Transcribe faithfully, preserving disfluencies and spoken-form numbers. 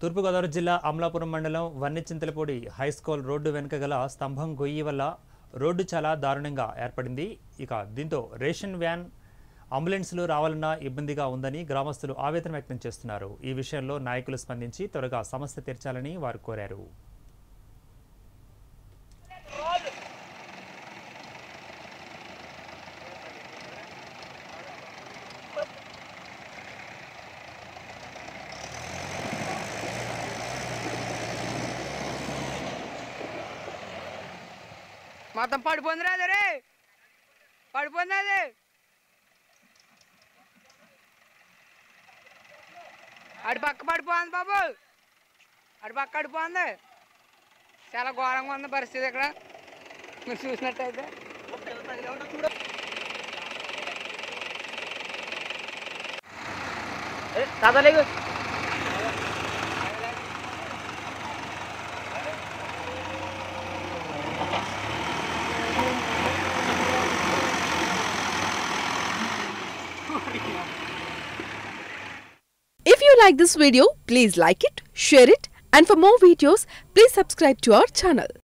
తూర్పుగోదావరి జిల్లా అమలాపురం మండలం వన్నెచింతలపూడి high school road వెనుక గల స్తంభం గొయ్యి వల్ల రోడ్డు చాలా దారుణంగా ఏర్పడింది. ఇక దీంతో రేషన్ వ్యాన్ అంబులెన్స్లు రావాలన్నా ఇబ్బందిగా ఉందని గ్రామస్తులు ఆవేదన వ్యక్తం చేస్తున్నారు. ఈ విషయంలో నాయకులు స్పందించి త్వరగా సమస్య తీర్చాలని వారు కోరారు. మొత్తం పడిపోయింది రాదు రే పడిపోయింది అది అటు పక్క పడిపోయింది బాబు అటు పక్క పడిపోయింది. చాలా ఘోరంగా ఉంది పరిస్థితి ఇక్కడ మీరు చూసినట్టయితే. కదలేదు If you like this video, please like it, share it, and for more videos, please subscribe to our channel.